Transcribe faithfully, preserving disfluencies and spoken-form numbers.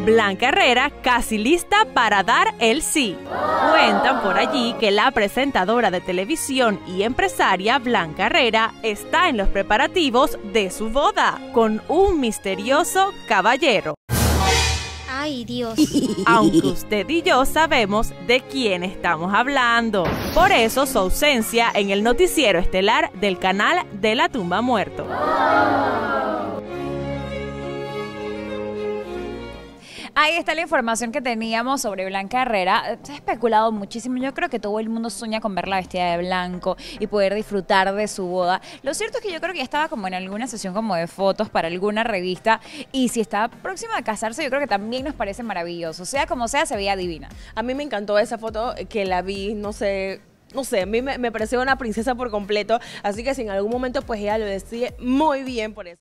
Blanca Herrera casi lista para dar el sí. Cuentan por allí que la presentadora de televisión y empresaria Blanca Herrera está en los preparativos de su boda con un misterioso caballero. Ay, Dios. Aunque usted y yo sabemos de quién estamos hablando. Por eso su ausencia en el noticiero estelar del canal de la Tumba Muerto. Ahí está la información que teníamos sobre Blanca Herrera. Se ha especulado muchísimo. Yo creo que todo el mundo sueña con verla vestida de blanco y poder disfrutar de su boda. Lo cierto es que yo creo que ya estaba como en alguna sesión como de fotos para alguna revista. Y si está próxima a casarse, yo creo que también nos parece maravilloso. Sea como sea, se veía divina. A mí me encantó esa foto que la vi, no sé... No sé, a mí me, me pareció una princesa por completo. Así que si en algún momento pues ella lo decide muy bien por eso.